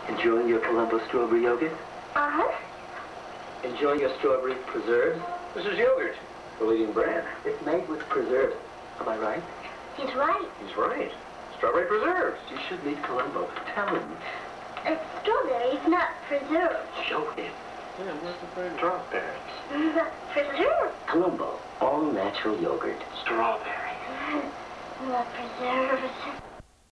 Enjoying your Colombo strawberry yogurt? Uh-huh. Enjoying your strawberry preserves? This is yogurt, the leading brand. It's made with preserves. Am I right? He's right. He's right. Strawberry preserves. You should meet Colombo. Tell him. It's strawberries, not preserved. Show him. Yeah, what's the brand? Strawberries. Not preserved. Colombo, all natural yogurt. Strawberry. Not preserved.